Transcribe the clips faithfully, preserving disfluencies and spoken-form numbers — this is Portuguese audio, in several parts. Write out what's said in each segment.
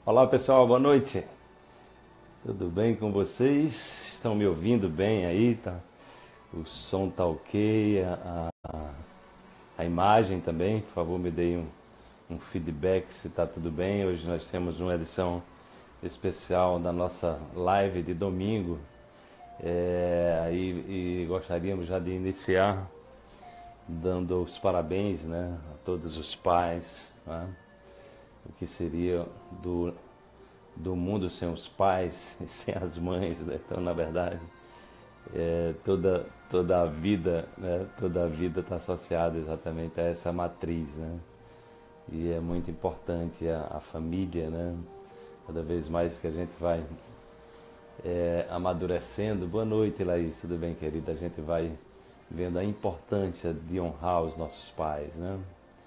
Olá pessoal, boa noite. Tudo bem com vocês? Estão me ouvindo bem aí? Tá? O som tá ok, a, a, a imagem também. Por favor, me deem um, um feedback se tá tudo bem. Hoje nós temos uma edição especial da nossa live de domingo. É, aí, e gostaríamos já de iniciar dando os parabéns, né, a todos os pais, né? O que seria do do mundo sem os pais e sem as mães, né? Então, na verdade, é, toda, toda a vida, né? Toda a vida está associada exatamente a essa matriz, né? E é muito importante a, a família, né? Cada vez mais que a gente vai é, amadurecendo. Boa noite, Laís, tudo bem, querida? A gente vai vendo a importância de honrar os nossos pais, né?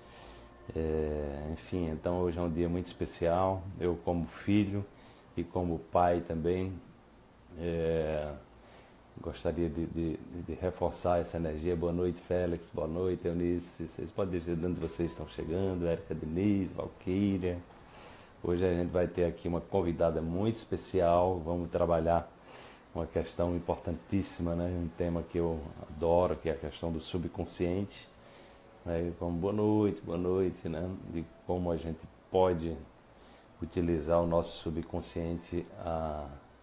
É, enfim, então hoje é um dia muito especial. Eu como filho e como pai também é, gostaria de, de, de reforçar essa energia. Boa noite, Félix, boa noite, Eunice. Vocês podem dizer de onde vocês estão chegando, Érica Denise, Valquíria. Hoje a gente vai ter aqui uma convidada muito especial. Vamos trabalhar uma questão importantíssima, né? Um tema que eu adoro, que é a questão do subconsciente. Né? Como boa noite, boa noite, né? De como a gente pode utilizar o nosso subconsciente. A,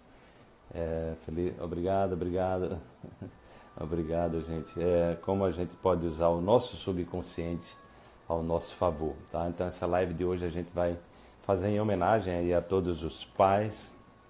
é, feliz, obrigado, obrigado, obrigado, gente. É, como a gente pode usar o nosso subconsciente ao nosso favor, tá? Então essa live de hoje a gente vai fazer em homenagem aí a todos os pais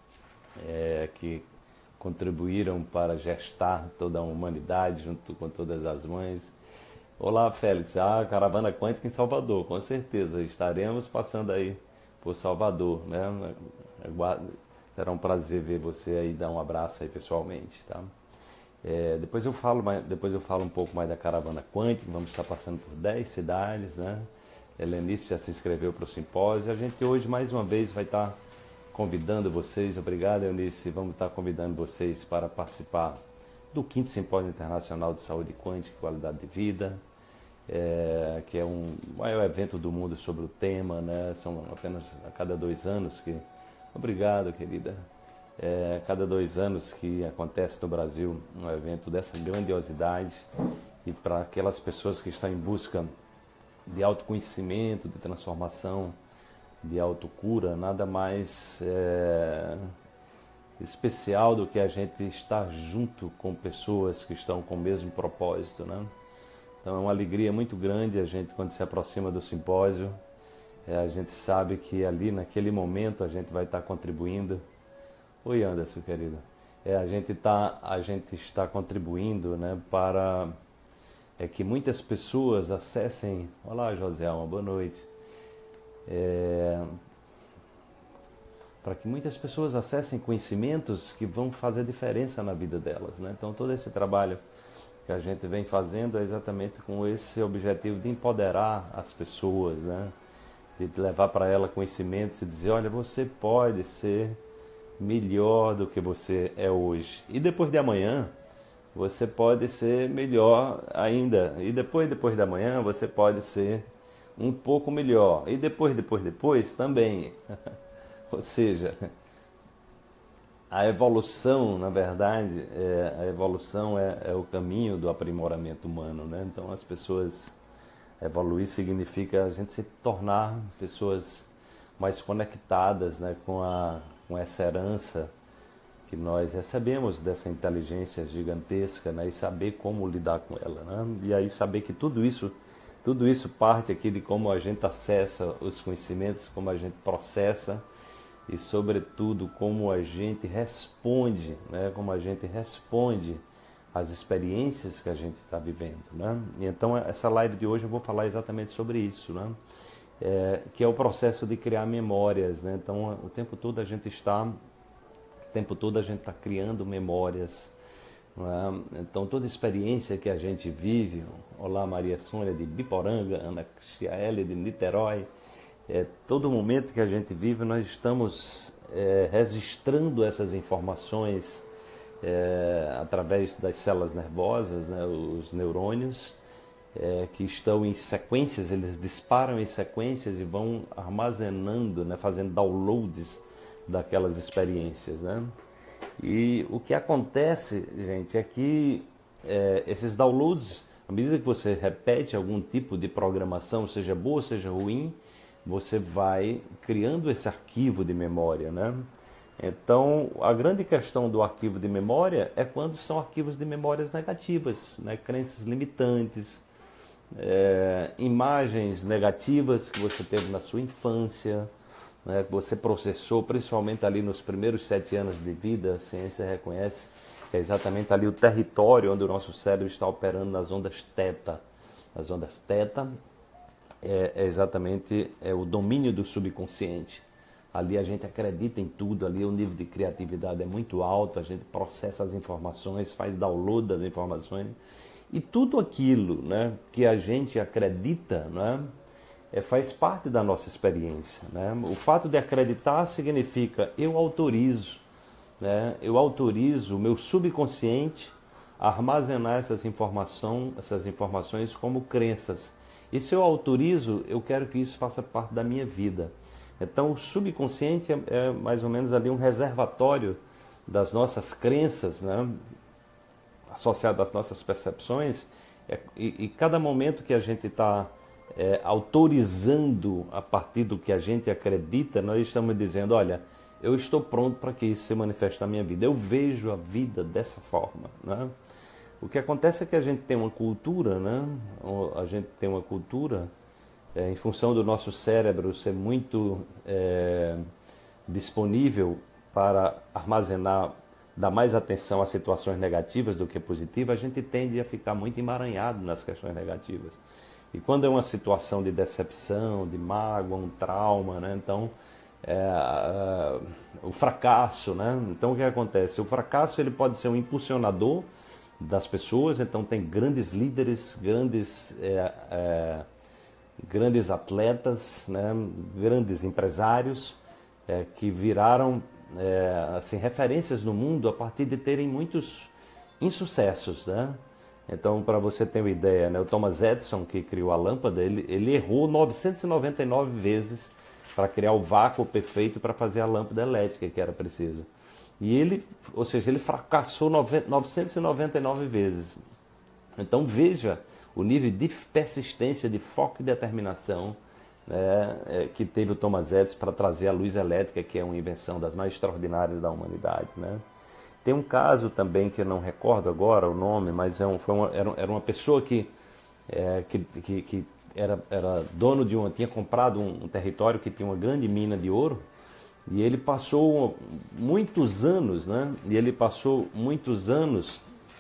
é, que contribuíram para gestar toda a humanidade junto com todas as mães. Olá, Félix. Ah, Caravana Quântica em Salvador, com certeza. Estaremos passando aí por Salvador, né? Será um prazer ver você aí, dar um abraço aí pessoalmente, tá? É, depois eu falo mais, depois eu falo um pouco mais da Caravana Quântica. Vamos estar passando por dez cidades, né? Helenice já se inscreveu para o simpósio. A gente hoje, mais uma vez, vai estar convidando vocês. Obrigado, Eunice. Vamos estar convidando vocês para participar do quinto Simpósio Internacional de Saúde Quântica e Qualidade de Vida, é, que é um maior evento do mundo sobre o tema, né? São apenas a cada dois anos que... Obrigado, querida. É, a cada dois anos que acontece no Brasil um evento dessa grandiosidade, e para aquelas pessoas que estão em busca de autoconhecimento, de transformação, de autocura, nada mais é, especial do que a gente estar junto com pessoas que estão com o mesmo propósito, né? Então é uma alegria muito grande a gente, quando se aproxima do simpósio, é, a gente sabe que ali naquele momento a gente vai estar contribuindo. Oi, Anderson, querido. É, a gente tá, a gente está contribuindo, né, para é, que muitas pessoas acessem. Olá, Joselma, boa noite. É, para que muitas pessoas acessem conhecimentos que vão fazer diferença na vida delas, né? Então todo esse trabalho que a gente vem fazendo é exatamente com esse objetivo de empoderar as pessoas, né? De levar para ela conhecimentos e dizer, olha, você pode ser melhor do que você é hoje. E depois de amanhã, você pode ser melhor ainda. E depois, depois da manhã, você pode ser um pouco melhor. E depois, depois, depois também. Ou seja, a evolução, na verdade, é, a evolução é, é o caminho do aprimoramento humano, né? Então, as pessoas, evoluir significa a gente se tornar pessoas mais conectadas, né, com, a, com essa herança que nós recebemos dessa inteligência gigantesca, né, e saber como lidar com ela, né? E aí saber que tudo isso, tudo isso parte aqui de como a gente acessa os conhecimentos, como a gente processa, e sobretudo como a gente responde, né? Como a gente responde às experiências que a gente está vivendo, né? E então essa live de hoje eu vou falar exatamente sobre isso, né? É, que é o processo de criar memórias, né? Então o tempo todo a gente está, o tempo todo a gente está criando memórias, né? Então toda experiência que a gente vive, olá Maria Sônia de Biporanga, Ana Chiaele de Niterói, É, todo momento que a gente vive, nós estamos é, registrando essas informações é, através das células nervosas, né, os neurônios, é, que estão em sequências, eles disparam em sequências e vão armazenando, né, fazendo downloads daquelas experiências, né? E o que acontece, gente, é que é, esses downloads, à medida que você repete algum tipo de programação, seja boa, seja ruim, você vai criando esse arquivo de memória, né? Então, a grande questão do arquivo de memória é quando são arquivos de memórias negativas, né? Crenças limitantes, é, imagens negativas que você teve na sua infância, né, que você processou, principalmente ali nos primeiros sete anos de vida. A ciência reconhece que é exatamente ali o território onde o nosso cérebro está operando nas ondas teta. As ondas teta é, é exatamente é o domínio do subconsciente. Ali a gente acredita em tudo, ali o nível de criatividade é muito alto, a gente processa as informações, faz download das informações. E tudo aquilo, né, que a gente acredita, né, É, faz parte da nossa experiência, né? O fato de acreditar significa eu autorizo, né? Eu autorizo o meu subconsciente a armazenar essas, informação, essas informações como crenças. E se eu autorizo, eu quero que isso faça parte da minha vida. Então o subconsciente é, é mais ou menos ali um reservatório das nossas crenças, né? Associado às nossas percepções, é, e, e cada momento que a gente está É, autorizando a partir do que a gente acredita, nós estamos dizendo, olha, eu estou pronto para que isso se manifeste na minha vida, eu vejo a vida dessa forma, né? O que acontece é que a gente tem uma cultura, né? A gente tem uma cultura, é, em função do nosso cérebro ser muito é, disponível para armazenar, dar mais atenção a situações negativas do que positivas, a gente tende a ficar muito emaranhado nas questões negativas. E quando é uma situação de decepção, de mágoa, um trauma, né? Então, é, é, o fracasso, né? Então, o que acontece? O fracasso ele pode ser um impulsionador das pessoas, então tem grandes líderes, grandes, é, é, grandes atletas, né? Grandes empresários é, que viraram é, assim, referências no mundo a partir de terem muitos insucessos, né? Então, para você ter uma ideia, né, o Thomas Edison, que criou a lâmpada, ele, ele errou novecentas e noventa e nove vezes para criar o vácuo perfeito para fazer a lâmpada elétrica que era preciso. E ele, ou seja, ele fracassou novecentas e noventa e nove vezes. Então, veja o nível de persistência, de foco e determinação, né, é, que teve o Thomas Edison para trazer a luz elétrica, que é uma invenção das mais extraordinárias da humanidade, né? Tem um caso também que eu não recordo agora o nome, mas é um, foi uma, era, era uma pessoa que, é, que, que, que era, era dono de uma, tinha comprado um, um território que tinha uma grande mina de ouro, e ele passou muitos anos, né? E ele passou muitos anos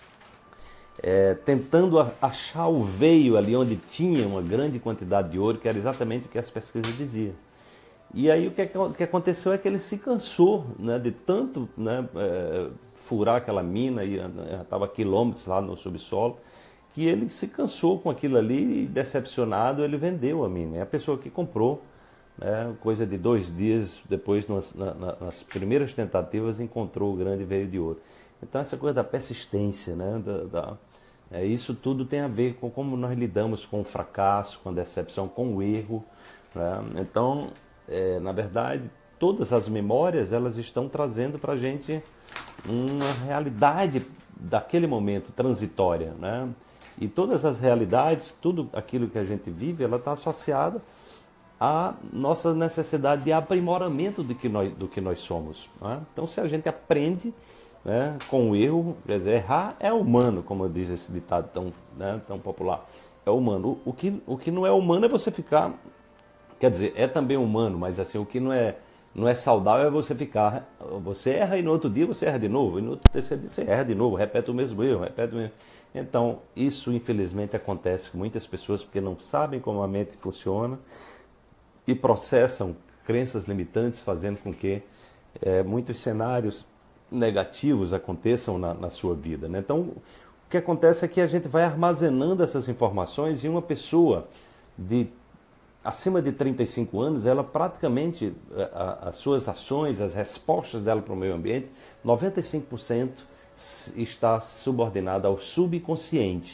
é, tentando achar o veio ali onde tinha uma grande quantidade de ouro, que era exatamente o que as pesquisas diziam. E aí o que, o que aconteceu é que ele se cansou, né, de tanto, né, é, furar aquela mina, e estava quilômetros lá no subsolo, que ele se cansou com aquilo ali e, decepcionado, ele vendeu a mina. E a pessoa que comprou, né, coisa de dois dias depois, nas, na, nas primeiras tentativas, encontrou o grande veio de ouro. Então essa coisa da persistência, né, da, da, é, isso tudo tem a ver com como nós lidamos com o fracasso, com a decepção, com o erro, né? Então, é, na verdade, todas as memórias elas estão trazendo para a gente uma realidade daquele momento transitória, né? E todas as realidades, tudo aquilo que a gente vive, ela está associada à nossa necessidade de aprimoramento do que nós, do que nós somos, né? Então, se a gente aprende, né, com o erro, quer dizer, errar é humano, como diz esse ditado tão, né, tão popular, é humano. O, o, que, o que não é humano é você ficar, quer dizer, é também humano, mas assim, o que não é Não é saudável é você ficar, você erra e no outro dia você erra de novo, e no outro terceiro dia você erra de novo, repete o mesmo erro, repete o mesmo. Então, isso infelizmente acontece com muitas pessoas porque não sabem como a mente funciona e processam crenças limitantes, fazendo com que é, muitos cenários negativos aconteçam na, na sua vida, né? Então, o que acontece é que a gente vai armazenando essas informações, e uma pessoa de acima de trinta e cinco anos, ela praticamente, a, as suas ações, as respostas dela para o meio ambiente, noventa e cinco por cento está subordinada ao subconsciente.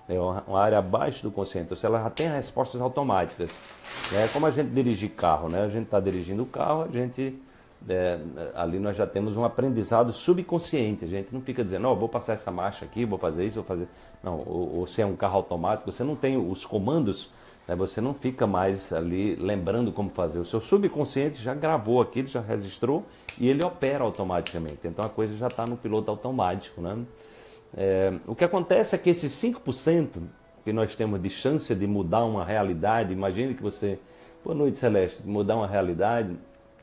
é uma, uma área abaixo do consciente, ou seja, ela já tem respostas automáticas. É como a gente dirigir carro, né? A gente está dirigindo o carro, a gente, é, ali nós já temos um aprendizado subconsciente, a gente não fica dizendo, não, vou passar essa marcha aqui, vou fazer isso, vou fazer... Não, ou, ou se é um carro automático, você não tem os comandos, né? Você não fica mais ali lembrando como fazer. O seu subconsciente já gravou aquilo, já registrou e ele opera automaticamente. Então a coisa já está no piloto automático, né? É, o que acontece é que esses cinco por cento que nós temos de chance de mudar uma realidade, imagine que você, boa noite Celeste, mudar uma realidade,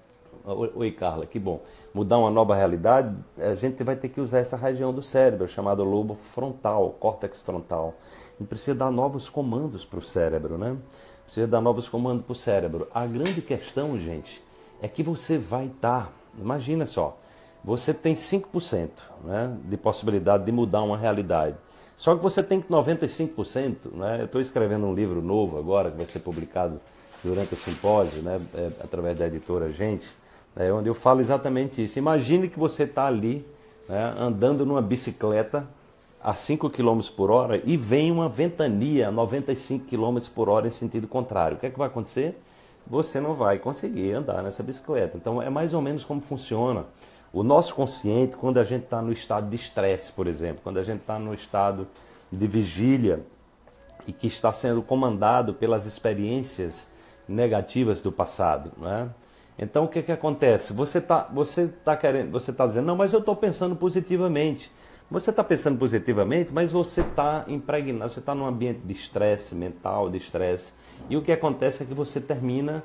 oi Carla, que bom, mudar uma nova realidade, a gente vai ter que usar essa região do cérebro, chamado lobo frontal, córtex frontal, e precisa dar novos comandos para o cérebro, né? Precisa dar novos comandos para o cérebro. A grande questão, gente, é que você vai estar, imagina só, você tem cinco por cento, né, de possibilidade de mudar uma realidade. Só que você tem noventa e cinco por cento, né, eu estou escrevendo um livro novo agora, que vai ser publicado durante o simpósio, né, é, através da editora Gente, é, onde eu falo exatamente isso. Imagine que você está ali, né, andando numa bicicleta a cinco quilômetros por hora e vem uma ventania a noventa e cinco quilômetros por hora em sentido contrário. O que é que vai acontecer? Você não vai conseguir andar nessa bicicleta. Então é mais ou menos como funciona o nosso consciente quando a gente está no estado de estresse, por exemplo, quando a gente está no estado de vigília e que está sendo comandado pelas experiências negativas do passado, não é? Então o que que acontece? Você está você tá querendo, você tá dizendo, não, mas eu estou pensando positivamente. Você está pensando positivamente, mas você está impregnado, você está num ambiente de estresse mental, de estresse. E o que acontece é que você termina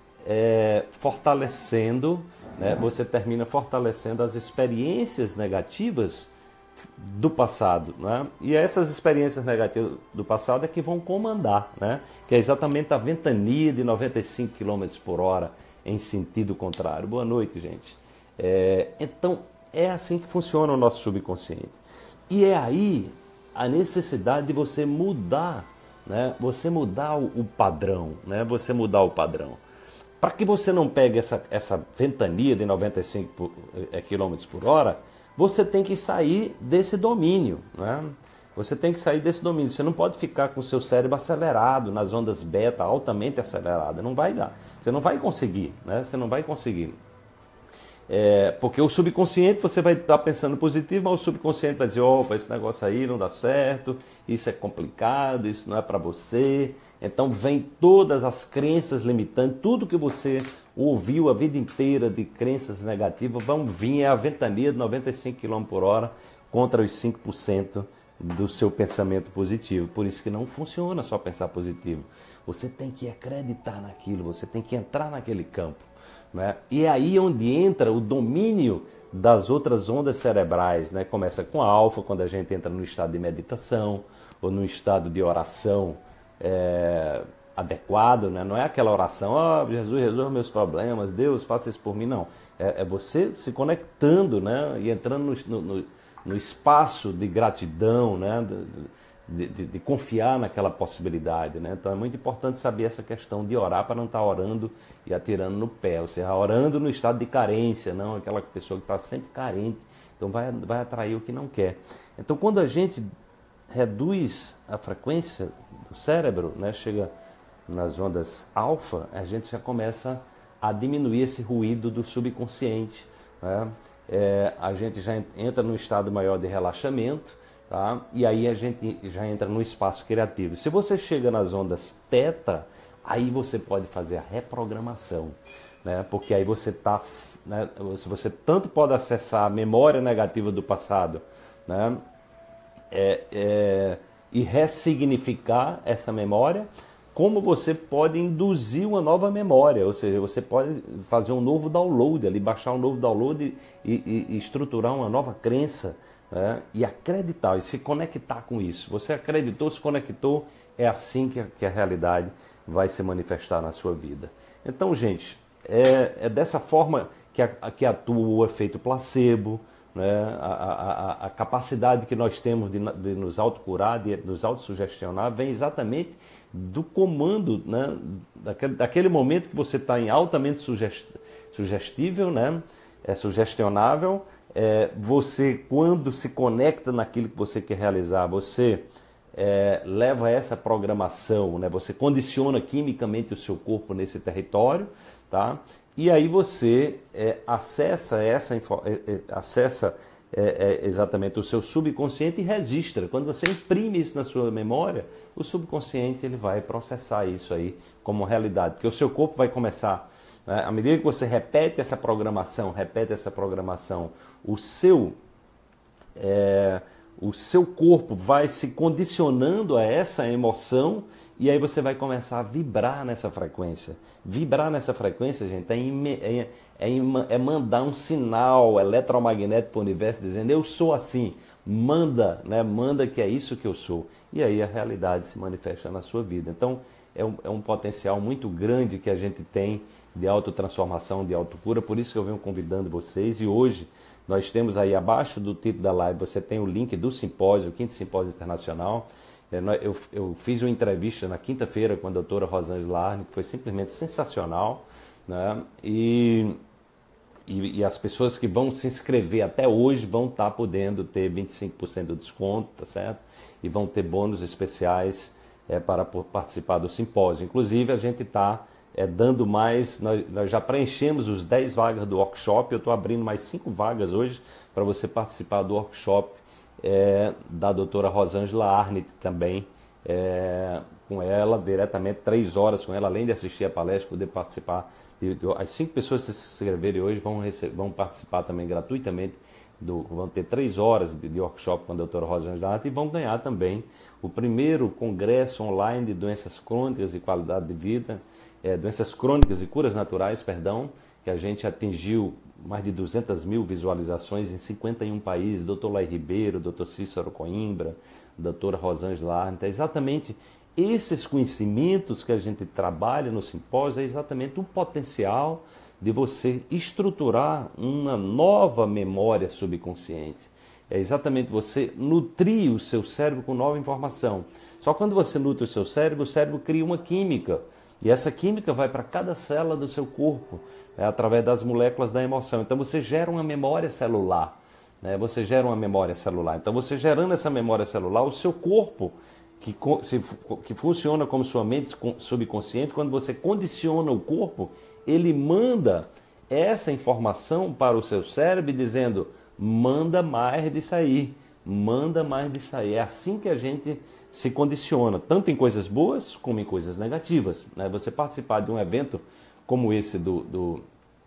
é, fortalecendo, né? Você termina fortalecendo as experiências negativas do passado, né? E essas experiências negativas do passado é que vão comandar, né? Que é exatamente a ventania de noventa e cinco quilômetros por hora em sentido contrário. Boa noite, gente. É, então, é assim que funciona o nosso subconsciente. E é aí a necessidade de você mudar, né? Você mudar o, o padrão, né? Você mudar o padrão. Para que você não pegue essa, essa ventania de noventa e cinco quilômetros por hora, você tem que sair desse domínio, né? Você tem que sair desse domínio. Você não pode ficar com o seu cérebro acelerado, nas ondas beta, altamente acelerada. Não vai dar. Você não vai conseguir, né? Você não vai conseguir. É, porque o subconsciente, você vai estar pensando positivo, mas o subconsciente vai dizer, opa, esse negócio aí não dá certo, isso é complicado, isso não é para você. Então vem todas as crenças limitantes, tudo que você ouviu a vida inteira de crenças negativas, vão vir é a ventania de noventa e cinco quilômetros por hora contra os cinco por cento do seu pensamento positivo. Por isso que não funciona só pensar positivo. Você tem que acreditar naquilo, você tem que entrar naquele campo. Né? E é aí onde entra o domínio das outras ondas cerebrais, né? Começa com a alfa, quando a gente entra no estado de meditação ou no estado de oração é, adequado, né? Não é aquela oração, oh, Jesus, resolva meus problemas, Deus, faça isso por mim, não. É, é você se conectando, né? E entrando no, no, no espaço de gratidão, né? De, de, de confiar naquela possibilidade, né? Então é muito importante saber essa questão de orar para não estar orando e atirando no pé, ou seja, orando no estado de carência, não aquela pessoa que está sempre carente, então vai, vai atrair o que não quer. Então quando a gente reduz a frequência do cérebro, né, chega nas ondas alfa, a gente já começa a diminuir esse ruído do subconsciente, né? É, a gente já entra num estado maior de relaxamento. Tá? E aí a gente já entra no espaço criativo. Se você chega nas ondas teta, aí você pode fazer a reprogramação, né? Porque aí você tá, né? Você tanto pode acessar a memória negativa do passado, né? É, é, e ressignificar essa memória, como você pode induzir uma nova memória, ou seja, você pode fazer um novo download, ali, baixar um novo download e, e, e estruturar uma nova crença. É, e acreditar, e se conectar com isso. Você acreditou, se conectou, é assim que a, que a realidade vai se manifestar na sua vida. Então, gente, é, é dessa forma que, a, que atua o efeito placebo, né? a, a, a capacidade que nós temos de, de nos autocurar, de nos autossugestionar, vem exatamente do comando, né? daquele, daquele momento que você está em altamente sugest, sugestível, né? É sugestionável. É, você, quando se conecta naquilo que você quer realizar, você é, leva a essa programação, né? Você condiciona quimicamente o seu corpo nesse território, tá? E aí você é, acessa essa é, é, acessa é, é, exatamente o seu subconsciente e registra. Quando você imprime isso na sua memória, o subconsciente ele vai processar isso aí como realidade, porque o seu corpo vai começar, né? À medida que você repete essa programação, repete essa programação, o seu é, o seu corpo vai se condicionando a essa emoção e aí você vai começar a vibrar nessa frequência. Vibrar nessa frequência, gente, é, é, é, é mandar um sinal eletromagnético para o universo dizendo eu sou assim, manda, né? Manda que é isso que eu sou. E aí a realidade se manifesta na sua vida. Então é um, é um potencial muito grande que a gente tem de autotransformação, de autocura, por isso que eu venho convidando vocês e hoje nós temos aí abaixo do título da live, você tem o link do simpósio, o quinto Simpósio Internacional. Eu, eu fiz uma entrevista na quinta-feira com a doutora Rosângela Arne, que foi simplesmente sensacional, né? E, e, e as pessoas que vão se inscrever até hoje vão estar podendo ter vinte e cinco por cento de desconto, tá certo? E vão ter bônus especiais é, para participar do simpósio. Inclusive, a gente está é, dando mais, nós, nós já preenchemos os dez vagas do workshop, eu estou abrindo mais cinco vagas hoje para você participar do workshop É, da doutora Rosângela Arne também, é, com ela diretamente, três horas com ela, além de assistir a palestra, poder participar. De, de, as cinco pessoas que se inscreverem hoje vão, receber, vão participar também gratuitamente, do, vão ter três horas de, de workshop com a doutora Rosângela Arne e vão ganhar também o primeiro congresso online de doenças crônicas e qualidade de vida, é, doenças crônicas e curas naturais, perdão, que a gente atingiu mais de duzentas mil visualizações em cinquenta e um países, doutor Lai Ribeiro, doutor Cícero Coimbra, doutora Rosângela Arne. Então, exatamente esses conhecimentos que a gente trabalha no simpósio é exatamente o potencial de você estruturar uma nova memória subconsciente. É exatamente você nutrir o seu cérebro com nova informação. Só quando você nutre o seu cérebro, o cérebro cria uma química. E essa química vai para cada célula do seu corpo, é, através das moléculas da emoção. Então você gera uma memória celular, né? Você gera uma memória celular. Então você gerando essa memória celular, o seu corpo, que, se, que funciona como sua mente subconsciente, quando você condiciona o corpo, ele manda essa informação para o seu cérebro dizendo, manda mais disso aí, manda mais disso aí. É assim que a gente se condiciona, tanto em coisas boas como em coisas negativas, né? Você participar de um evento como esse do, do,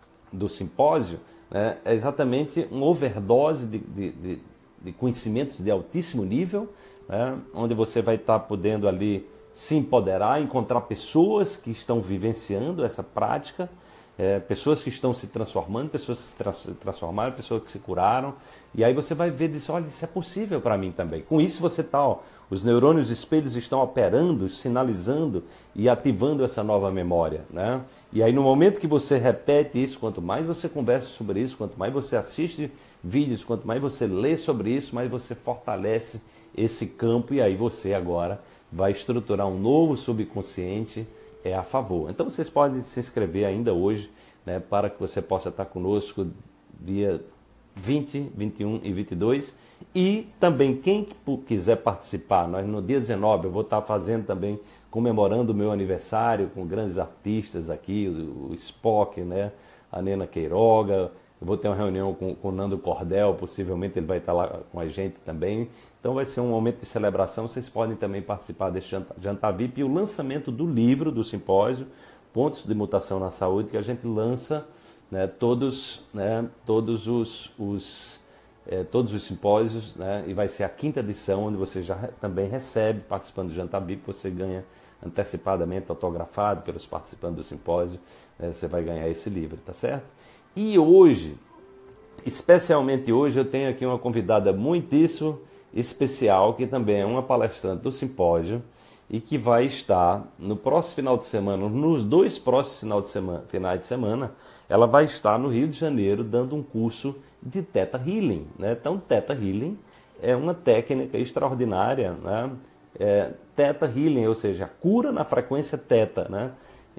do simpósio, né, é exatamente uma overdose de, de, de, de conhecimentos de altíssimo nível, né, onde você vai estar podendo ali se empoderar, encontrar pessoas que estão vivenciando essa prática, é, pessoas que estão se transformando, pessoas que se tra transformaram, pessoas que se curaram, e aí você vai ver, diz, olha, isso é possível para mim também. Com isso você está, ó, os neurônios espelhos estão operando, sinalizando e ativando essa nova memória, né? E aí no momento que você repete isso, quanto mais você conversa sobre isso, quanto mais você assiste vídeos, quanto mais você lê sobre isso, mais você fortalece esse campo e aí você agora vai estruturar um novo subconsciente é a favor. Então vocês podem se inscrever ainda hoje, né, para que você possa estar conosco dia vinte, vinte e um e vinte e dois. E também quem quiser participar, nós no dia dezenove eu vou estar fazendo também, comemorando o meu aniversário com grandes artistas aqui, o, o Spock, né, a Nena Queiroga. Eu vou ter uma reunião com, com o Nando Cordel, possivelmente ele vai estar lá com a gente também. Então vai ser um momento de celebração, vocês podem também participar desse jantar, jantar V I P e o lançamento do livro do simpósio, Pontos de Mutação na Saúde, que a gente lança, né, todos, né, todos os, os, é, todos os simpósios, né, e vai ser a quinta edição, onde você já também recebe, participando do jantar V I P, você ganha antecipadamente, autografado pelos participantes do simpósio, né, você vai ganhar esse livro, tá certo? E hoje, especialmente hoje, eu tenho aqui uma convidada muitíssimo especial, que também é uma palestrante do simpósio e que vai estar no próximo final de semana, nos dois próximos final de semana, finais de semana, ela vai estar no Rio de Janeiro dando um curso de Theta Healing, né? Então, Theta Healing é uma técnica extraordinária, né? É, Theta Healing, ou seja, a cura na frequência Theta, né?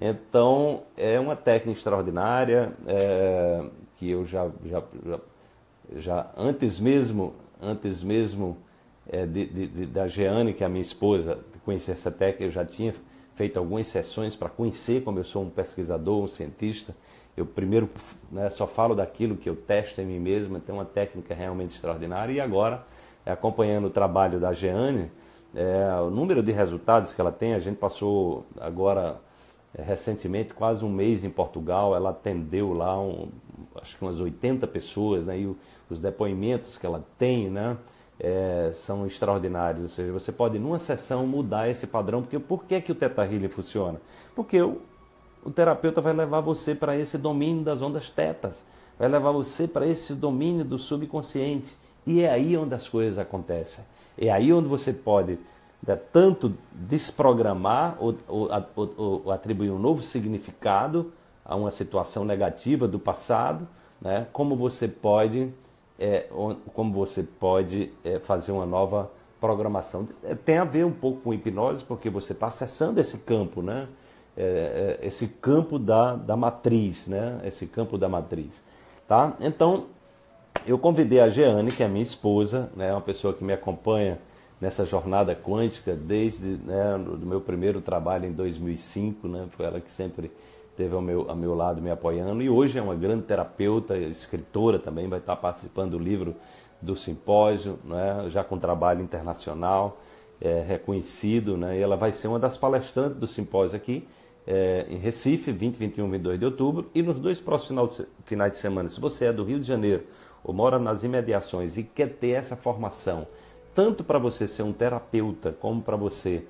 Então, é uma técnica extraordinária, é, que eu já, já, já, já antes mesmo, antes mesmo é, de, de, de, da Jeane, que é a minha esposa, de conhecer essa técnica. Eu já tinha feito algumas sessões para conhecer, como eu sou um pesquisador, um cientista. Eu primeiro, né, só falo daquilo que eu testo em mim mesmo, tem uma técnica realmente extraordinária. E agora, acompanhando o trabalho da Jeane, é, o número de resultados que ela tem, a gente passou agora é, recentemente quase um mês em Portugal. Ela atendeu lá um, acho que umas oitenta pessoas, né, e o, os depoimentos que ela tem, né, é, são extraordinários. Ou seja, você pode numa sessão mudar esse padrão. Porque por que, que o Theta Healing funciona? Porque o, o terapeuta vai levar você para esse domínio das ondas tetas, vai levar você para esse domínio do subconsciente. E é aí onde as coisas acontecem. É aí onde você pode, né, tanto desprogramar ou, ou, ou, ou atribuir um novo significado a uma situação negativa do passado, né, como você pode, é, como você pode é, fazer uma nova programação. Tem a ver um pouco com hipnose, porque você está acessando esse campo, né, é, é, esse campo da, da matriz, né, esse campo da matriz. Tá? Então, eu convidei a Jeane, que é minha esposa, né, uma pessoa que me acompanha nessa jornada quântica desde, né, do meu primeiro trabalho em dois mil e cinco, né, foi ela que sempre esteve ao meu, ao meu lado me apoiando, e hoje é uma grande terapeuta, escritora também, vai estar participando do livro do simpósio, né, já com trabalho internacional, é, reconhecido, né, e ela vai ser uma das palestrantes do simpósio aqui, É, em Recife, vinte, vinte e um, vinte e dois de outubro, e nos dois próximos finais de semana. Se você é do Rio de Janeiro ou mora nas imediações e quer ter essa formação, tanto para você ser um terapeuta, como para você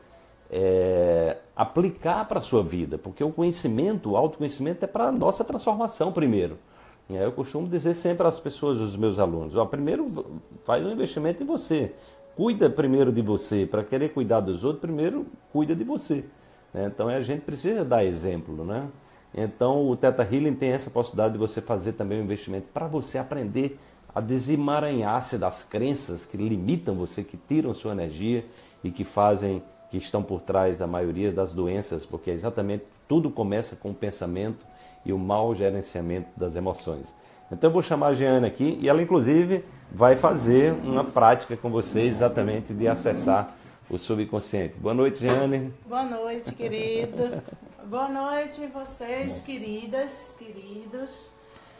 é, aplicar para a sua vida, porque o conhecimento, o autoconhecimento é para a nossa transformação primeiro. Eu costumo dizer sempre às pessoas, aos meus alunos, ó, primeiro faz um investimento em você, cuida primeiro de você, para querer cuidar dos outros, primeiro cuida de você. Então a gente precisa dar exemplo, né? Então o Theta Healing tem essa possibilidade de você fazer também um investimento para você aprender a desemaranhar-se das crenças que limitam você, que tiram sua energia e que fazem, que estão por trás da maioria das doenças, porque exatamente tudo começa com o pensamento e o mau gerenciamento das emoções. Então eu vou chamar a Jeane aqui e ela inclusive vai fazer uma prática com você exatamente de acessar o subconsciente. Boa noite, Jeane. Boa noite, querido. Boa noite, vocês, queridas, queridos.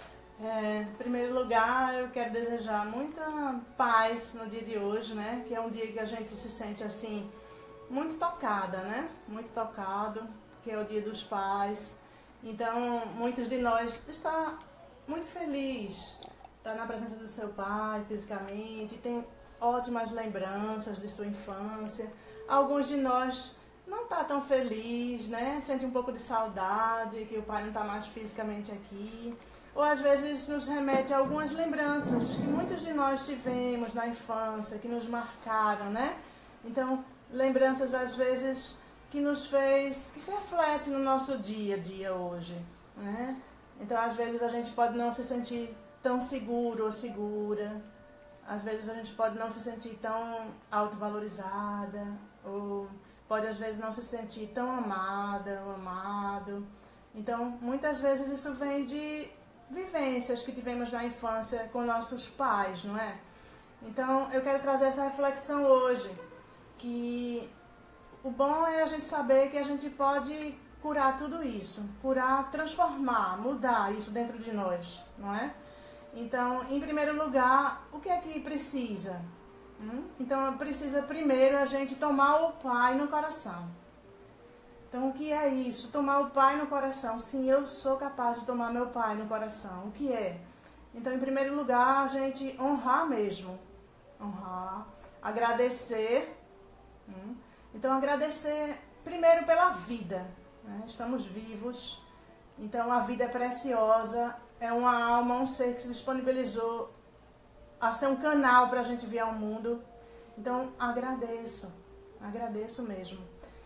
É, em primeiro lugar, eu quero desejar muita paz no dia de hoje, né? Que é um dia que a gente se sente assim, muito tocada, né? Muito tocado, que é o Dia dos Pais. Então, muitos de nós estão muito felizes, está na presença do seu pai fisicamente, tem ótimas lembranças de sua infância. Alguns de nós não tá tão feliz, né? Sente um pouco de saudade, que o pai não está mais fisicamente aqui. Ou às vezes nos remete a algumas lembranças que muitos de nós tivemos na infância, que nos marcaram, né? Então, lembranças às vezes que nos fez, que se reflete no nosso dia a dia hoje, né? Então, às vezes a gente pode não se sentir tão seguro ou segura. Às vezes a gente pode não se sentir tão autovalorizada, ou pode às vezes não se sentir tão amada ou amado. Então, muitas vezes isso vem de vivências que tivemos na infância com nossos pais, não é? Então, eu quero trazer essa reflexão hoje, que o bom é a gente saber que a gente pode curar tudo isso, curar, transformar, mudar isso dentro de nós, não é? Então, em primeiro lugar, o que é que precisa? Hum? Então, precisa primeiro a gente tomar o Pai no coração. Então, o que é isso? Tomar o Pai no coração. Sim, eu sou capaz de tomar meu Pai no coração. O que é? Então, em primeiro lugar, a gente honrar mesmo. Honrar, agradecer. Hum? Então, agradecer primeiro pela vida. Né? Estamos vivos. Então, a vida é preciosa. É uma alma, um ser que se disponibilizou a ser um canal para a gente vir ao mundo. Então, agradeço. Agradeço mesmo.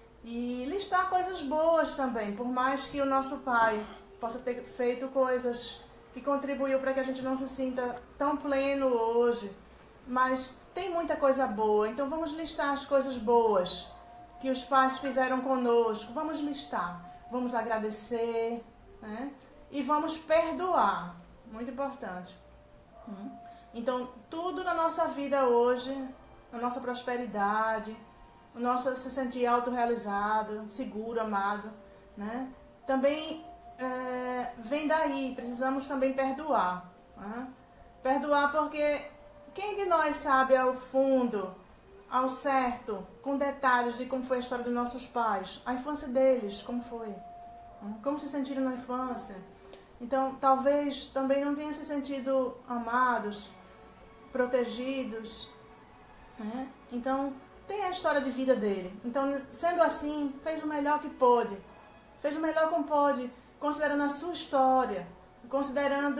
E listar coisas boas também. Por mais que o nosso pai possa ter feito coisas que contribuiu para que a gente não se sinta tão pleno hoje. Mas tem muita coisa boa. Então, vamos listar as coisas boas que os pais fizeram conosco. Vamos listar. Vamos agradecer, né? E vamos perdoar. Muito importante. Então, tudo na nossa vida hoje a nossa prosperidade, o nosso se sentir autorrealizado, seguro, amado, né? Também é, vem daí, precisamos também perdoar. Né? Perdoar porque quem de nós sabe ao fundo, ao certo, com detalhes de como foi a história dos nossos pais, a infância deles, como foi, né? Como se sentiram na infância. Então, talvez também não tenham se sentido amados, protegidos, né? Então, tem a história de vida dele. Então, sendo assim, fez o melhor que pôde. Fez o melhor como pôde, considerando a sua história, considerando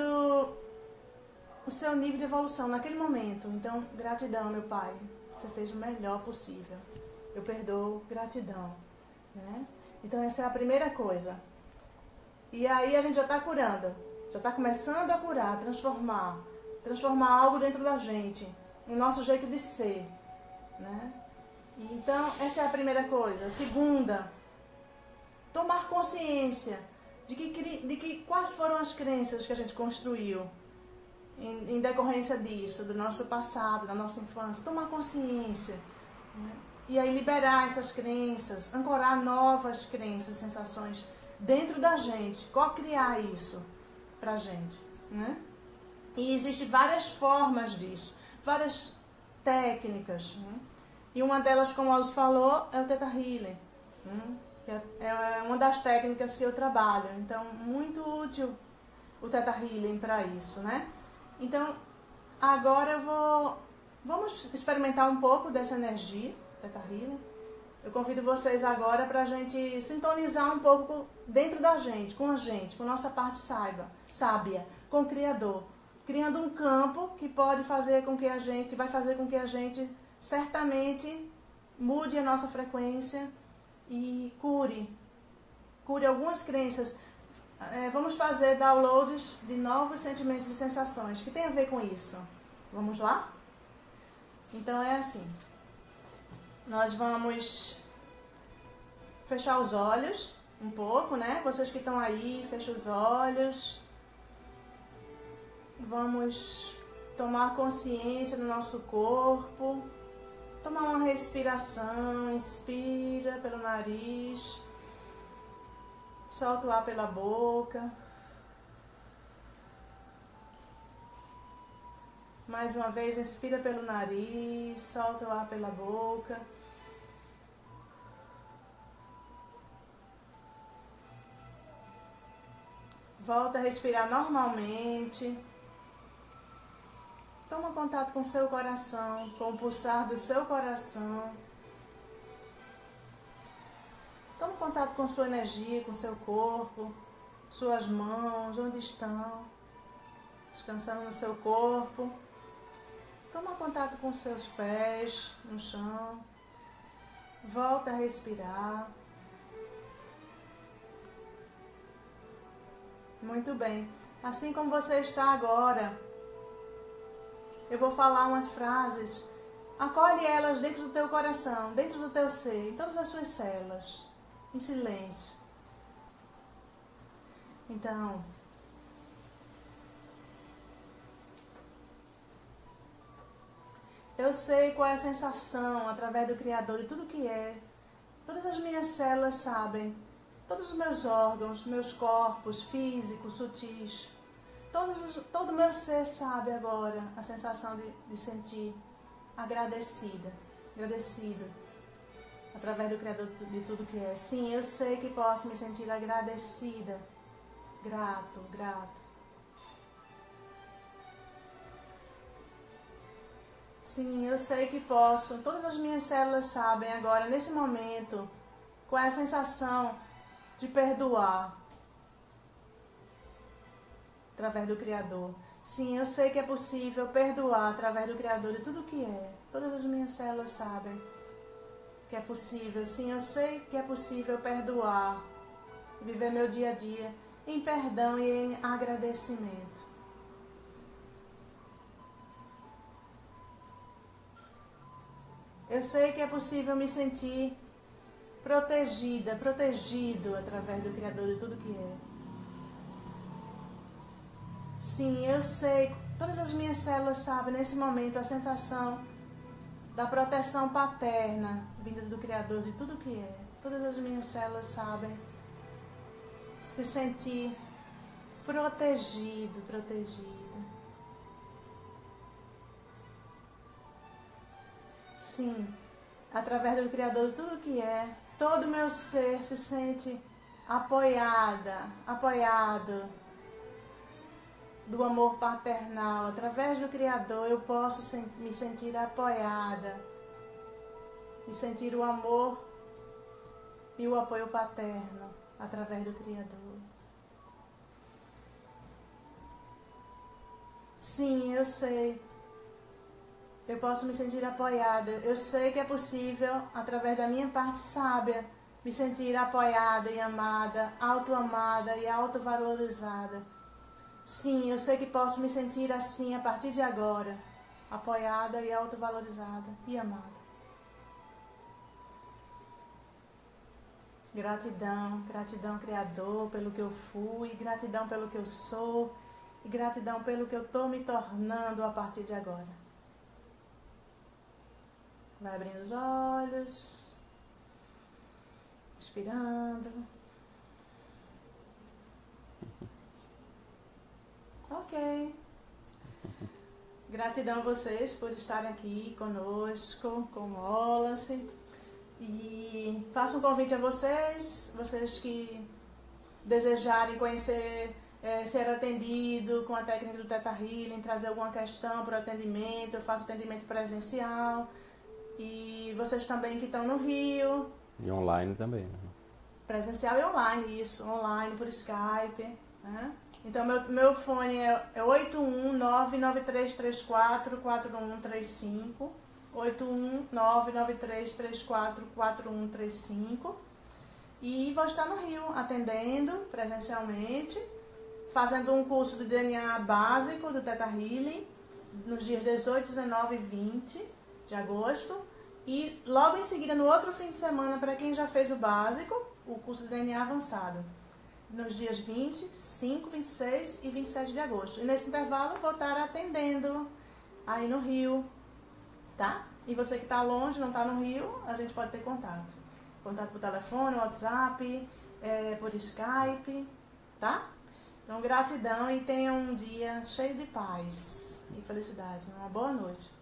o seu nível de evolução naquele momento. Então, gratidão, meu pai. Você fez o melhor possível. Eu perdoo, gratidão. Né? Então, essa é a primeira coisa. E aí a gente já está curando. Já está começando a curar, a transformar. Transformar algo dentro da gente. O nosso jeito de ser. Né? Então, essa é a primeira coisa. A segunda, tomar consciência de que, de que quais foram as crenças que a gente construiu em, em decorrência disso, do nosso passado, da nossa infância. Tomar consciência. Né? E aí liberar essas crenças, ancorar novas crenças, sensações dentro da gente. Co-criar isso pra gente. Né? E existem várias formas disso, várias técnicas. Né? E uma delas, como o Alves falou, é o Theta Healing. Né? É uma das técnicas que eu trabalho. Então, muito útil o Theta Healing para isso, né? Então, agora eu vou... Vamos experimentar um pouco dessa energia, Theta Healing. Eu convido vocês agora para a gente sintonizar um pouco dentro da gente, com a gente, com a nossa parte saiba, sábia, com o Criador. Criando um campo que pode fazer com que a gente, que vai fazer com que a gente certamente mude a nossa frequência e cure, cure algumas crenças. É, vamos fazer downloads de novos sentimentos e sensações que tem a ver com isso. Vamos lá? Então é assim. Nós vamos fechar os olhos um pouco, né? Vocês que estão aí, fechem os olhos. Vamos tomar consciência do nosso corpo. Tomar uma respiração, inspira pelo nariz, solta o ar pela boca. Mais uma vez, inspira pelo nariz, solta o ar pela boca. Volta a respirar normalmente. Toma contato com o seu coração, com o pulsar do seu coração. Toma contato com sua energia, com seu corpo, suas mãos, onde estão. Descansando no seu corpo. Toma contato com seus pés no chão. Volta a respirar. Muito bem. Assim como você está agora, eu vou falar umas frases, acolhe elas dentro do teu coração, dentro do teu ser, em todas as suas células, em silêncio. Então, eu sei qual é a sensação através do Criador de tudo que é. Todas as minhas células sabem, todos os meus órgãos, meus corpos físicos, sutis. Todos, todo o meu ser sabe agora a sensação de, de sentir agradecida, agradecido, através do Criador de tudo que é. Sim, eu sei que posso me sentir agradecida, grato, grato. Sim, eu sei que posso, todas as minhas células sabem agora, nesse momento, qual é a sensação de perdoar, através do Criador. Sim, eu sei que é possível perdoar através do Criador de tudo que é. Todas as minhas células sabem que é possível. Sim, eu sei que é possível perdoar, viver meu dia a dia em perdão e em agradecimento. Eu sei que é possível me sentir protegida, protegido através do Criador de tudo que é. Sim, eu sei, todas as minhas células sabem nesse momento a sensação da proteção paterna, vinda do Criador de tudo que é. Todas as minhas células sabem se sentir protegido, protegida. Sim, através do Criador de tudo que é, todo o meu ser se sente apoiada, apoiado do amor paternal. Através do Criador eu posso sen- me sentir apoiada e sentir o amor e o apoio paterno através do Criador. Sim, eu sei. Eu posso me sentir apoiada. Eu sei que é possível, através da minha parte sábia, me sentir apoiada e amada, autoamada e autovalorizada. Sim, eu sei que posso me sentir assim a partir de agora, apoiada e autovalorizada e amada. Gratidão, gratidão Criador pelo que eu fui, gratidão pelo que eu sou e gratidão pelo que eu estou me tornando a partir de agora. Vai abrindo os olhos, respirando. Ok. Gratidão a vocês por estarem aqui conosco, com o Wallace. E faço um convite a vocês, vocês que desejarem conhecer, é, ser atendido com a técnica do Theta Healing, trazer alguma questão para o atendimento. Eu faço atendimento presencial. E vocês também que estão no Rio. E online também. Né? Presencial e online, isso. Online, por Skype. Né? Então, meu, meu fone é, é oito um nove nove três três quatro quatro um três cinco. oito um nove nove três três quatro quatro um três cinco. E vou estar no Rio, atendendo presencialmente, fazendo um curso de D N A básico do Theta Healing, nos dias dezoito, dezenove e vinte de agosto. E logo em seguida, no outro fim de semana, para quem já fez o básico, o curso de D N A avançado, nos dias vinte, cinco, vinte e seis e vinte e sete de agosto. E nesse intervalo vou estar atendendo aí no Rio, tá? E você que está longe, não está no Rio, a gente pode ter contato. Contato por telefone, WhatsApp, é, por Skype, tá? Então, gratidão e tenham um dia cheio de paz e felicidade. Uma boa noite.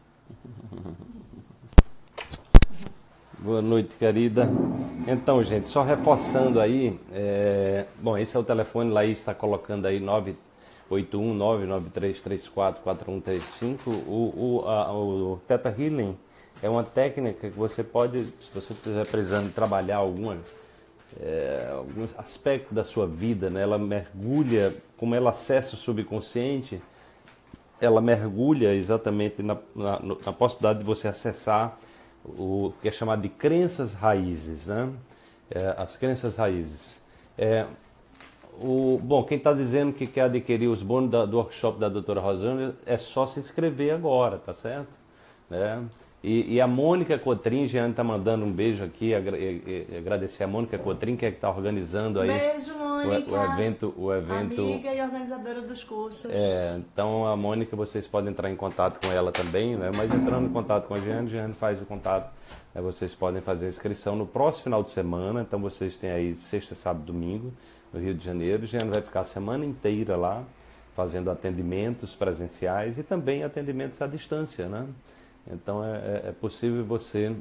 Boa noite, querida. Então, gente, só reforçando aí, é... bom, esse é o telefone, Laís está colocando aí nove oito um nove nove três três quatro quatro um três cinco. O, o, a, o Theta Healing é uma técnica que você pode, se você estiver precisando trabalhar alguma, é, algum aspecto da sua vida, né? Ela mergulha, como ela acessa o subconsciente, ela mergulha exatamente na, na, na possibilidade de você acessar o que é chamado de crenças raízes, né? É, as crenças raízes. É, o, bom, quem está dizendo que quer adquirir os bônus da, do workshop da doutora Rosângela, é só se inscrever agora, tá certo? Né? E, e a Mônica Cotrim, Jeane está mandando um beijo aqui, agra, e, e, agradecer a Mônica Cotrim, que é que está organizando aí beijo, Mônica, o, o evento, o evento. Amiga e organizadora dos cursos. É, então a Mônica, vocês podem entrar em contato com ela também, né? Mas entrando em contato com a Jeane, Jeane faz o contato, né? Vocês podem fazer a inscrição no próximo final de semana, então vocês têm aí sexta, sábado, domingo, no Rio de Janeiro. Jeane vai ficar a semana inteira lá, fazendo atendimentos presenciais e também atendimentos à distância, né? Então é, é possível você...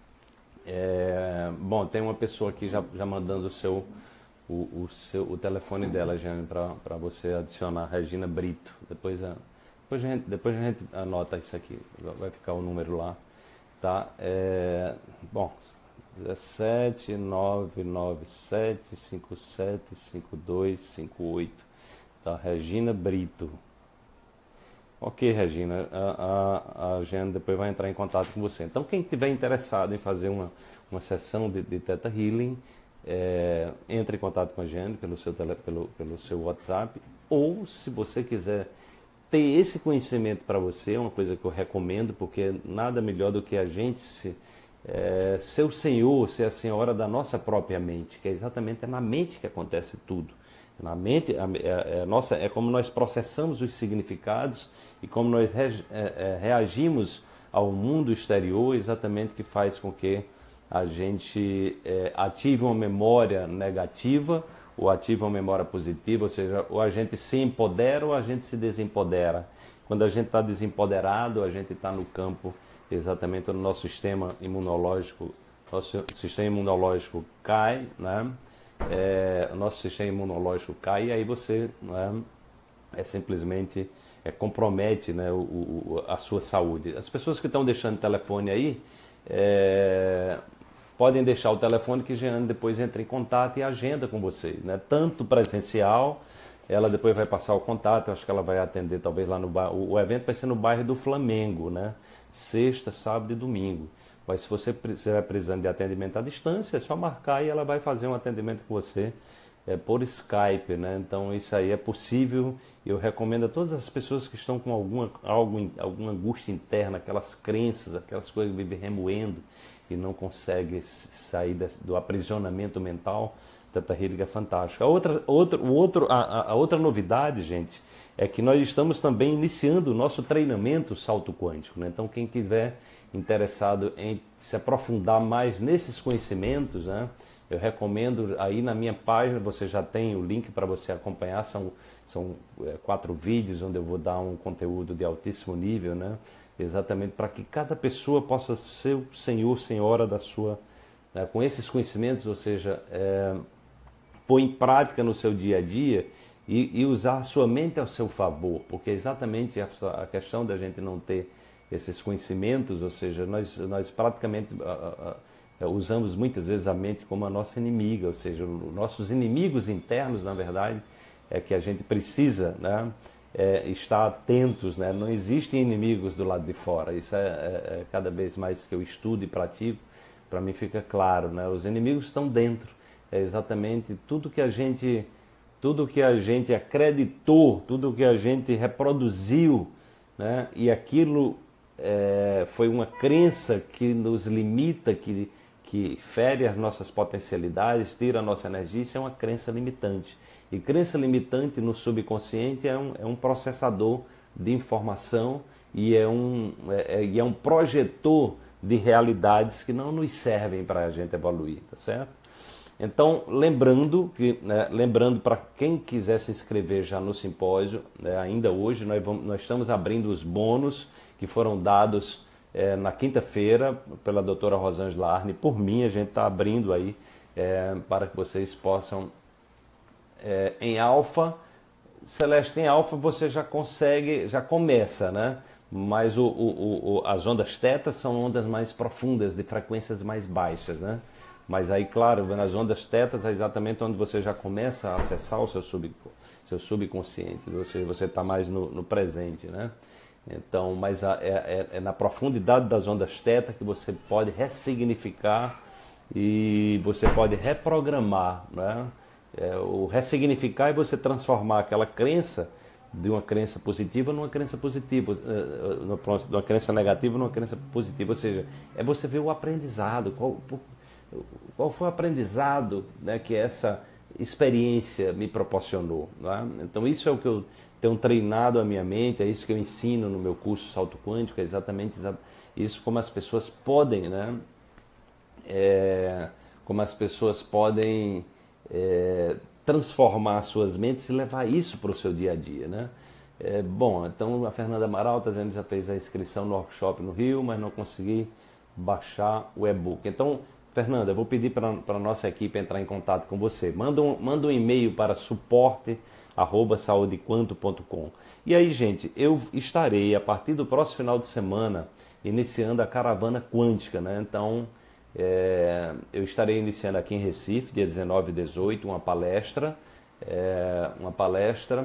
É, bom, tem uma pessoa aqui já, já mandando o seu... O, o, seu, o telefone dela, Jeane, para você adicionar, Regina Brito. Depois a, depois, a gente, depois a gente anota isso aqui, vai ficar o número lá. Tá? É, bom, dezessete nove nove sete cinco sete cinco dois cinco oito. Tá? Regina Brito. Ok, Regina, a, a, a Jeane depois vai entrar em contato com você. Então, quem estiver interessado em fazer uma, uma sessão de, de Theta Healing, É, entre em contato com a Jeane pelo seu, tele, pelo, pelo seu WhatsApp, ou se você quiser ter esse conhecimento para você, é uma coisa que eu recomendo, porque nada melhor do que a gente se, é, ser o Senhor, ser a Senhora da nossa própria mente, que é exatamente é na mente que acontece tudo. Na mente, a, a, a nossa, é como nós processamos os significados e como nós re, é, é, reagimos ao mundo exterior, exatamente que faz com que a gente é, ative uma memória negativa ou ative uma memória positiva, ou seja, ou a gente se empodera ou a gente se desempodera. Quando a gente está desempoderado, a gente está no campo exatamente do nosso sistema imunológico, nosso sistema imunológico cai, né? É, o nosso sistema imunológico cai e aí você, né, é simplesmente é, compromete, né, o, o, a sua saúde. As pessoas que estão deixando o telefone aí, é, podem deixar o telefone que Jeane depois entra em contato e agenda com vocês, né? Tanto presencial, ela depois vai passar o contato, acho que ela vai atender talvez lá no bairro, o evento vai ser no bairro do Flamengo, né? Sexta, sábado e domingo. Mas se você estiver precisando de atendimento à distância, é só marcar e ela vai fazer um atendimento com você é, por Skype, né? Então isso aí é possível. Eu recomendo a todas as pessoas que estão com alguma, algo, alguma angústia interna, aquelas crenças, aquelas coisas que vivem remoendo e não conseguem sair desse, do aprisionamento mental. Teta Healing é fantástica. A outra, outra, o outro, a, a outra novidade, gente, é que nós estamos também iniciando o nosso treinamento salto quântico, né? Então quem quiser interessado em se aprofundar mais nesses conhecimentos, né, eu recomendo aí na minha página, você já tem o link para você acompanhar, são, são é, quatro vídeos onde eu vou dar um conteúdo de altíssimo nível, né, exatamente para que cada pessoa possa ser o senhor, senhora da sua, né, com esses conhecimentos, ou seja, é, pôr em prática no seu dia a dia e, e usar a sua mente ao seu favor, porque é exatamente a, a questão da gente não ter esses conhecimentos, ou seja, nós, nós praticamente uh, uh, uh, usamos muitas vezes a mente como a nossa inimiga, ou seja, os nossos inimigos internos, na verdade, é que a gente precisa, né, é, estar atentos, né? Não existem inimigos do lado de fora, isso é, é, é cada vez mais que eu estudo e pratico, para mim fica claro, né? Os inimigos estão dentro, é exatamente tudo que a gente, tudo que a gente acreditou, tudo que a gente reproduziu, né? E aquilo É, foi uma crença que nos limita, que, que fere as nossas potencialidades, tira a nossa energia, isso é uma crença limitante. E crença limitante no subconsciente é um, é um processador de informação e é um, é, é, é um projetor de realidades que não nos servem para a gente evoluir, tá certo? Então, lembrando que, né, lembrando para quem quiser se inscrever já no simpósio, né, ainda hoje nós, vamos, nós estamos abrindo os bônus que foram dados é, na quinta-feira pela doutora Rosângela Arne, por mim, a gente está abrindo aí é, para que vocês possam, é, em alfa, Celeste, em alfa você já consegue, já começa, né? Mas o, o, o, as ondas tetas são ondas mais profundas, de frequências mais baixas, né? Mas aí, claro, nas ondas tetas é exatamente onde você já começa a acessar o seu, sub, seu subconsciente, você você está mais no, no presente, né? Então, mas a, é, é na profundidade das ondas teta que você pode ressignificar e você pode reprogramar, né? É, o ressignificar é você transformar aquela crença de uma crença positiva numa crença positiva, de uma crença negativa numa crença positiva, ou seja, é você ver o aprendizado, qual, qual foi o aprendizado, né, que essa experiência me proporcionou, né? Então isso é o que eu tenho treinado a minha mente, é isso que eu ensino no meu curso Salto Quântico, é exatamente isso, como as pessoas podem, né, é, como as pessoas podem é, transformar suas mentes e levar isso para o seu dia a dia, né? É, bom, então a Fernanda Amaral está dizendo que já fez a inscrição no workshop no Rio, mas não consegui baixar o e-book. Então, Fernanda, eu vou pedir para a nossa equipe entrar em contato com você. Manda um, manda um e-mail para suporte arroba saudequanto ponto com. E aí, gente, eu estarei, a partir do próximo final de semana, iniciando a Caravana Quântica, né? Então, é, eu estarei iniciando aqui em Recife, dia dezenove e dezoito, uma palestra, é, uma palestra,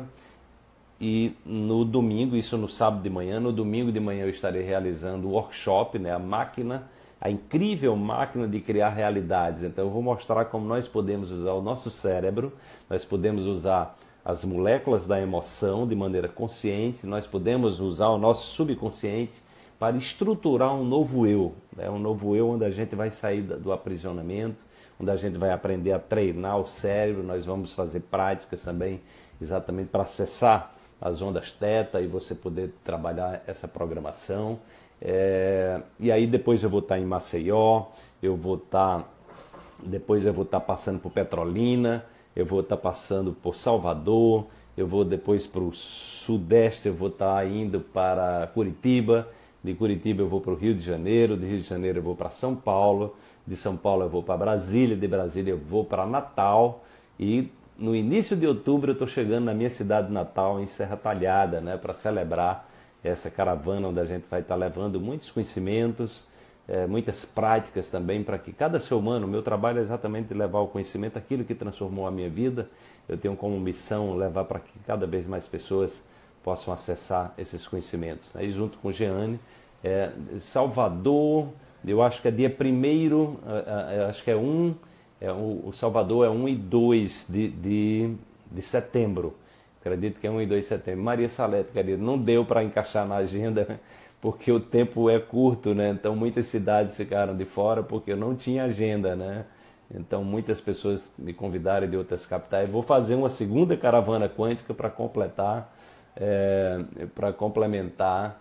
e no domingo, isso no sábado de manhã, no domingo de manhã eu estarei realizando o workshop, né? A máquina, a incrível máquina de criar realidades. Então eu vou mostrar como nós podemos usar o nosso cérebro, nós podemos usar as moléculas da emoção de maneira consciente, nós podemos usar o nosso subconsciente para estruturar um novo eu, né? Um novo eu onde a gente vai sair do aprisionamento, onde a gente vai aprender a treinar o cérebro, nós vamos fazer práticas também exatamente para acessar as ondas teta e você poder trabalhar essa programação. É, e aí depois eu vou estar em Maceió, eu vou estar, depois eu vou estar passando por Petrolina, eu vou estar passando por Salvador, eu vou depois para o Sudeste, eu vou estar indo para Curitiba, de Curitiba eu vou para o Rio de Janeiro, de Rio de Janeiro eu vou para São Paulo, de São Paulo eu vou para Brasília, de Brasília eu vou para Natal e no início de outubro eu estou chegando na minha cidade natal, em Serra Talhada, né, para celebrar essa caravana onde a gente vai estar levando muitos conhecimentos, é, muitas práticas também para que cada ser humano, o meu trabalho é exatamente levar o conhecimento, aquilo que transformou a minha vida, eu tenho como missão levar para que cada vez mais pessoas possam acessar esses conhecimentos. Aí junto com Jeane, é, Salvador, eu acho que é dia primeiro, acho que é um, é, o Salvador é um e dois de, de, de setembro, acredito que é um e dois de setembro. Maria Salete, querido, não deu para encaixar na agenda, porque o tempo é curto, né? Então muitas cidades ficaram de fora porque eu não tinha agenda, né? Então muitas pessoas me convidaram de outras capitais. Vou fazer uma segunda caravana quântica para completar, é, para complementar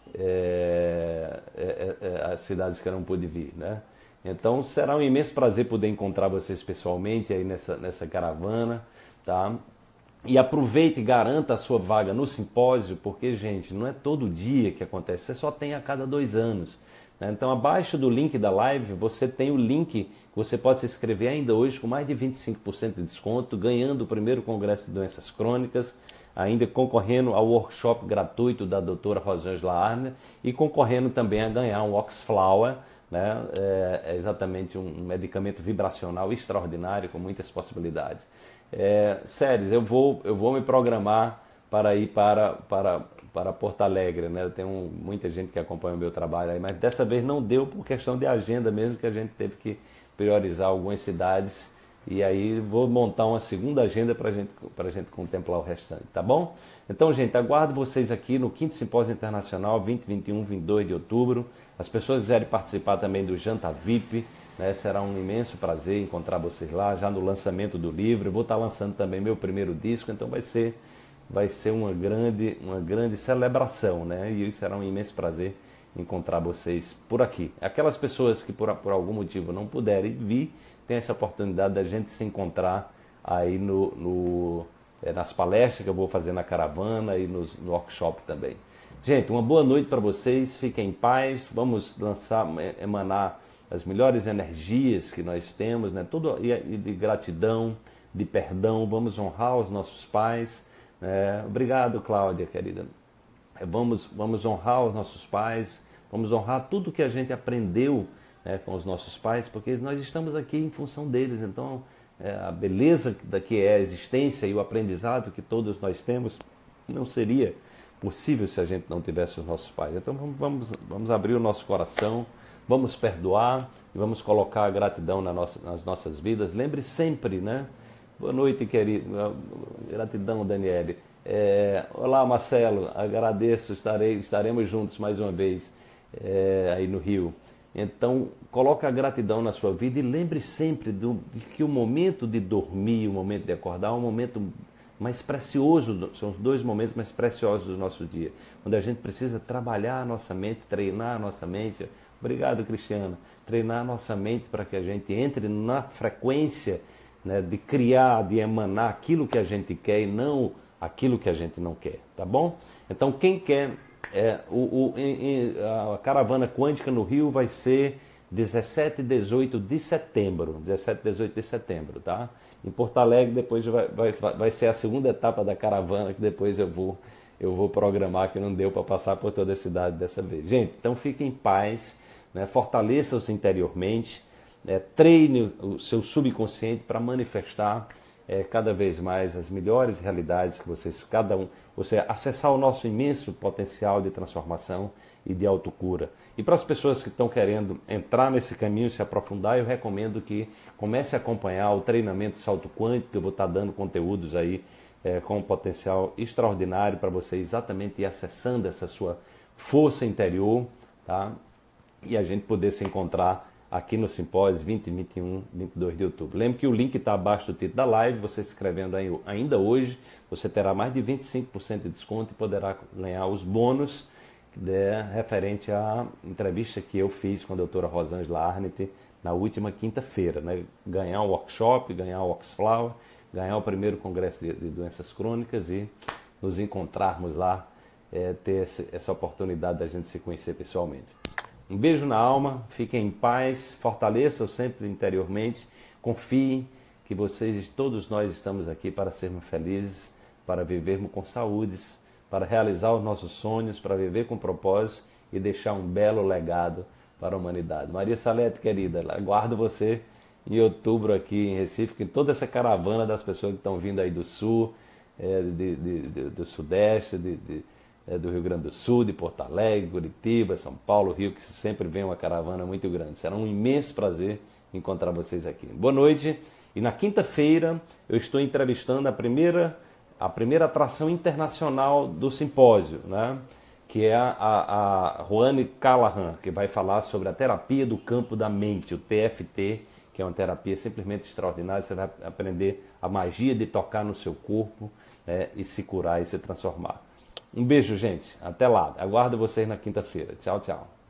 é, é, é, as cidades que eu não pude vir, né? Então será um imenso prazer poder encontrar vocês pessoalmente aí nessa, nessa caravana, tá? E aproveite e garanta a sua vaga no simpósio, porque, gente, não é todo dia que acontece, você só tem a cada dois anos. Né? Então, abaixo do link da live, você tem o link que você pode se inscrever ainda hoje com mais de vinte e cinco por cento de desconto, ganhando o primeiro Congresso de Doenças Crônicas, ainda concorrendo ao workshop gratuito da doutora Rosângela Arner e concorrendo também a ganhar um Oxflower, né? É, é exatamente um medicamento vibracional extraordinário com muitas possibilidades. É, Séries, eu vou, eu vou me programar para ir para, para, para Porto Alegre, né? Eu tenho muita gente que acompanha o meu trabalho aí, mas dessa vez não deu por questão de agenda mesmo, que a gente teve que priorizar algumas cidades e aí vou montar uma segunda agenda para gente, a gente contemplar o restante, tá bom? Então, gente, aguardo vocês aqui no quinto Simpósio Internacional, vinte, vinte e um, vinte e dois de outubro. As pessoas que quiserem participar também do Janta V I P, né, será um imenso prazer encontrar vocês lá, já no lançamento do livro. Eu vou estar lançando também meu primeiro disco, então vai ser, vai ser uma, grande, uma grande celebração, né? E será um imenso prazer encontrar vocês por aqui. Aquelas pessoas que por, por algum motivo não puderem vir, tem essa oportunidade da gente se encontrar aí no, no, é, nas palestras que eu vou fazer na caravana e nos, no workshop também. Gente, uma boa noite para vocês, fiquem em paz, vamos lançar, emanar as melhores energias que nós temos, né? Tudo e de gratidão, de perdão, vamos honrar os nossos pais. Né? Obrigado, Cláudia, querida. Vamos, vamos honrar os nossos pais, vamos honrar tudo que a gente aprendeu, né, com os nossos pais, porque nós estamos aqui em função deles. Então, é, a beleza da que é a existência e o aprendizado que todos nós temos não seria possível se a gente não tivesse os nossos pais. Então, vamos, vamos, vamos abrir o nosso coração, vamos perdoar e vamos colocar a gratidão na nossa, nas nossas vidas. Lembre sempre, né? Boa noite, querido. Gratidão, Daniele. É, olá, Marcelo. Agradeço. Estarei, estaremos juntos mais uma vez é, aí no Rio. Então, coloque a gratidão na sua vida e lembre sempre do, de que o momento de dormir, o momento de acordar é um momento mais precioso, são os dois momentos mais preciosos do nosso dia, onde a gente precisa trabalhar a nossa mente, treinar a nossa mente. Obrigado, Cristiana. Treinar a nossa mente para que a gente entre na frequência, né, de criar, de emanar aquilo que a gente quer e não aquilo que a gente não quer, tá bom? Então, quem quer, é, o, o, em, a caravana quântica no Rio vai ser dezessete e dezoito de setembro, dezessete e dezoito de setembro, tá? Em Porto Alegre depois vai, vai, vai ser a segunda etapa da caravana, que depois eu vou, eu vou programar, que não deu para passar por toda a cidade dessa vez. Gente, então fiquem em paz, né? Fortaleça-se interiormente, né? Treine o seu subconsciente para manifestar é, cada vez mais as melhores realidades que vocês, cada um, ou seja, acessar o nosso imenso potencial de transformação e de autocura. E para as pessoas que estão querendo entrar nesse caminho, se aprofundar, eu recomendo que comece a acompanhar o treinamento Salto Quântico, que eu vou estar dando conteúdos aí é, com um potencial extraordinário para você exatamente ir acessando essa sua força interior, tá? E a gente poder se encontrar aqui no Simpósio vinte, vinte e um, vinte e dois de outubro. Lembre que o link está abaixo do título da live, você se inscrevendo aí, ainda hoje, você terá mais de vinte e cinco por cento de desconto e poderá ganhar os bônus né, referente à entrevista que eu fiz com a doutora Rosângela Arnett na última quinta-feira, né? Ganhar o workshop, ganhar o Oxflower, ganhar o primeiro congresso de, de doenças crônicas e nos encontrarmos lá, é, ter esse, essa oportunidade da gente se conhecer pessoalmente. Um beijo na alma, fiquem em paz, fortaleçam sempre interiormente, confiem que vocês, todos nós estamos aqui para sermos felizes, para vivermos com saúdes, para realizar os nossos sonhos, para viver com propósito e deixar um belo legado para a humanidade. Maria Salete, querida, aguardo você em outubro aqui em Recife, com toda essa caravana das pessoas que estão vindo aí do Sul, é, de, de, de, do Sudeste, de, de, é, do Rio Grande do Sul, de Porto Alegre, Curitiba, São Paulo, Rio, que sempre vem uma caravana muito grande. Será um imenso prazer encontrar vocês aqui. Boa noite. E na quinta-feira eu estou entrevistando a primeira, a primeira atração internacional do simpósio, né? Que é a, a, a Joanne Callahan, que vai falar sobre a terapia do campo da mente, o T F T, que é uma terapia simplesmente extraordinária. Você vai aprender a magia de tocar no seu corpo, né, e se curar e se transformar. Um beijo, gente. Até lá. Aguardo vocês na quinta-feira. Tchau, tchau.